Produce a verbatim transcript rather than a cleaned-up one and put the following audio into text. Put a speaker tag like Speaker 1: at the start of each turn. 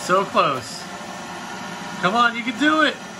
Speaker 1: So close. Come on, you can do it.